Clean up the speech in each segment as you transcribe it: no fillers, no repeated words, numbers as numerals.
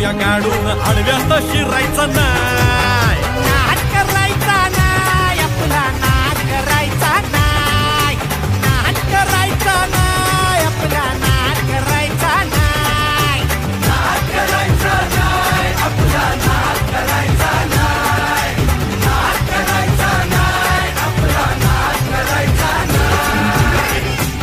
या गाडून आडव्यात शिरायचं नाही. नाद करायचा नाही आपला, नाद करायचा नाही. नाद करायचा नाही आपला, नाद करायचा नाही. नाद करायचा नाही आपला, नाद करायचा नाही. नाद करायचा नाही आपला, नाद करायचा नाही.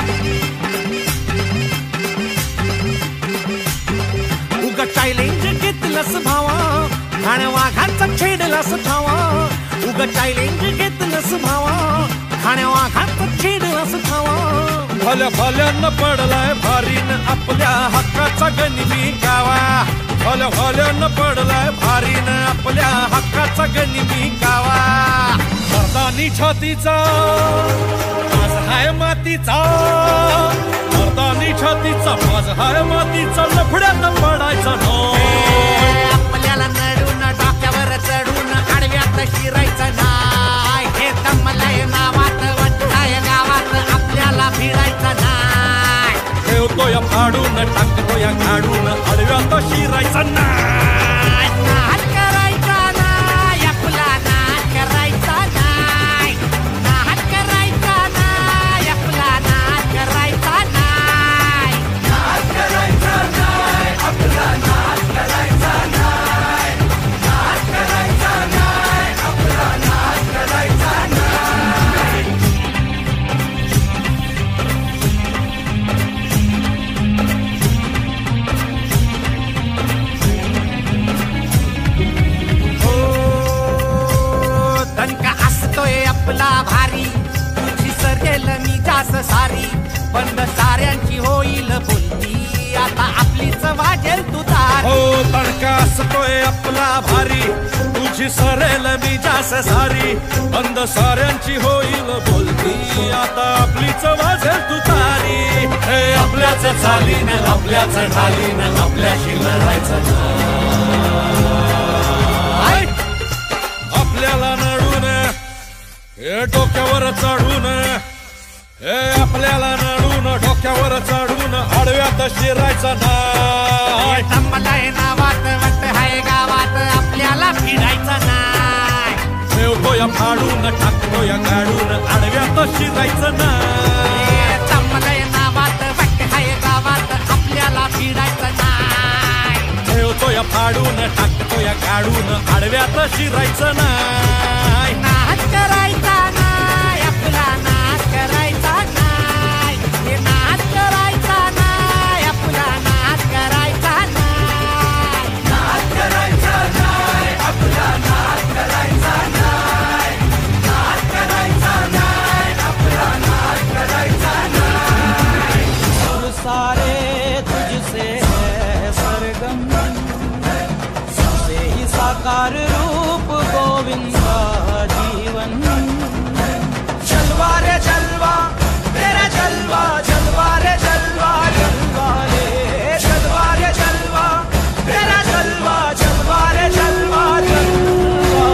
उगा चॅलेंज घेतलंस भावा, खाण्या वाघाचा छेडलास ठावा. उगा चॅलेंज घेतलंस भावा, खाण्या वाघाचा छेडलास ठावा. भल्या भल्यानं पडलाय भारीन आपल्या हक्काचा गनिमी गावा. भल्या भल्यानं पडलाय भारीन आपल्या हक्काचा गनिमी गावा. मर्दानी छातीचा माझ हाय मातीचा, मर्दानी छातीचा माझ हाय मातीचा. लफड्यात पडायचा नो, आपल्याला नडून डोक्यावर चढून आडव्यात शिरायचं नाही. हे दमलंय नावात वट्टाय गावात, आपल्याला भिडायचं नाही. ठेवतो या फाडून टाकतो या गाडून आडव्यात शिरायचं नाही. नाद करायचा नाही आपला, नाद करायचा नाही. नाद करायचा नाही आपला, नाद करायचा नाही. नाद करायचा नाही आपला, नाद करायचा नाही. नाद करायचा नाही आपला, नाद करायचा नाही. हो, दणका असतोय आपला भारी, तुझी सरेल मी जास सारी. बंद साऱ्यांची होईल बोलती, आता आपलीच वाजेल तू तारी. हो तडका असतोय आपला भारी, तुझी सरेल मी जास सारी. बंद साऱ्यांची होईल बोलती, आता आपलीच वाजेल तू तारी. हे आपल्याच चालीन आपल्याच ढालीन आपल्याशी लढायचं नाही. आपल्याला नडून हे डोक्यावर चढून, हे आपल्याला नडून डोक्यावर चढून आडव्यात शिरायचं नाही. दमलंय नावात वट हाय गावात, आपल्याला भिडायचं नाही. ठेवतो या फाडून टाकतो या गाडून आडव्यात शिरायचं नाही. दमलंय नावात वट हाय गावात, आपल्याला भिडायचं नाही. ठेवतो या फाडून टाकतो या गाडून आडव्यात शिरायचं नाही. नाद करायचा नाही आपला, नाद करायचा नाही. हे नाद करायचा नाही आपला, नाद करायचा नाही. नाद करायचा नाही आपला, नाद करायचा नाही. नाद करायचा नाही आपला, नाद करायचा नाही. और सारे तुझसे है सरगम, सबसे ही साकार रूप गोविंदा जीवन. जलवा रे जलवा, तेरा जलवा, जलवा रे जलवा, जलवा रे जलवा रे जलवा, तेरा जलवा, जलवा रे जलवा, जलवा.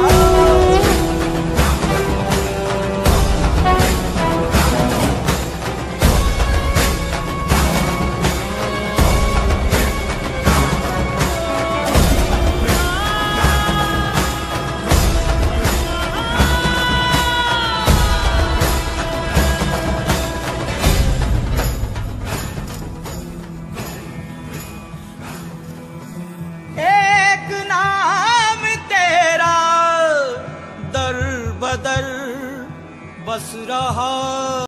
एक नाम तेरा दर बदर बस रहा.